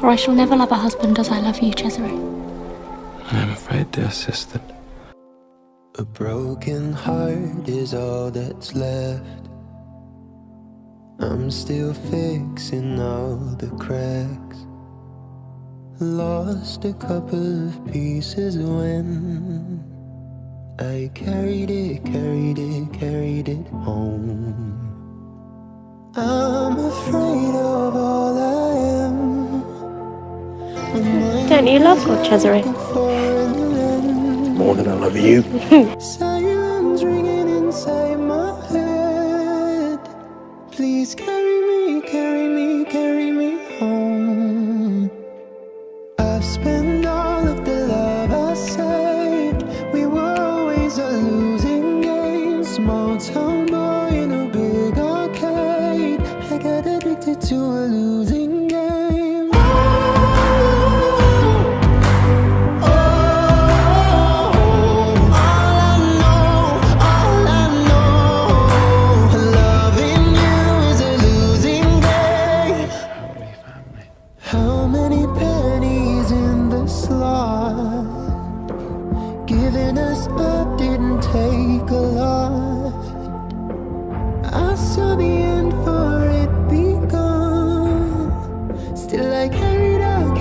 or I shall never love a husband as I love you, Cesare. I'm afraid, dear sister. A broken heart is all that's left. I'm still fixing all the cracks. Lost a couple of pieces when I carried it home. I'm afraid of all I am. Don't you love God, Cesare? More than I love you. Silence ringing inside my head. Please carry me home. I've spent all of the love I saved. We were always a losing game. Small town boy in a big arcade. I got addicted to a losing game. How many pennies in the slot? Giving us up didn't take a lot. I saw the end for it begun. Still I carried on.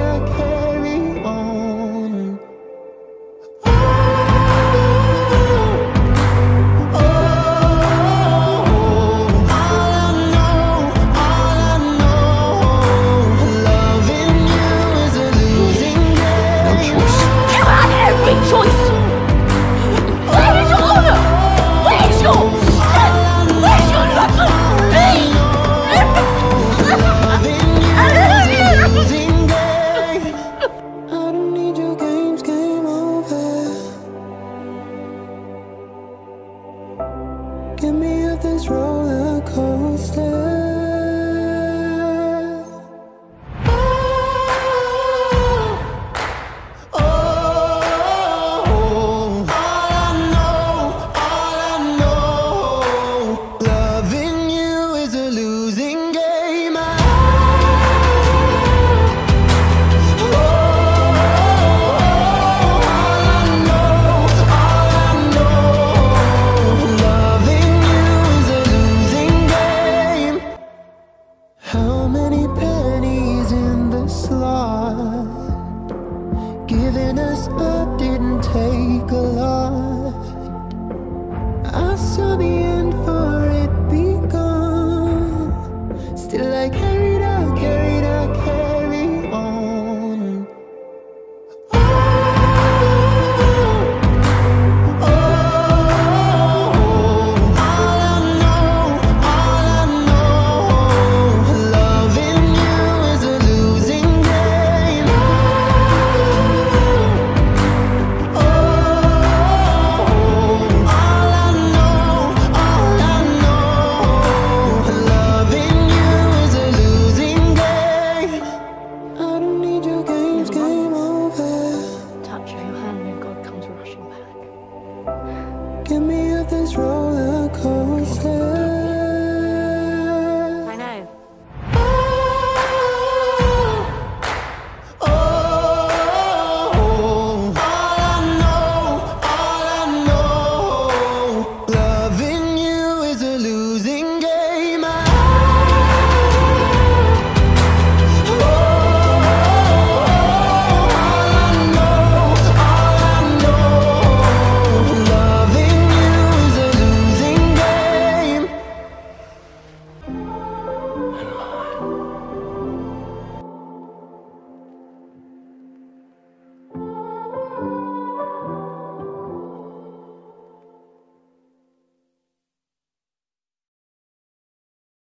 Get me off this roller coaster. Giving us up didn't take a lot. I saw the end for it begun. Still I carried on. Get me off this roller coaster.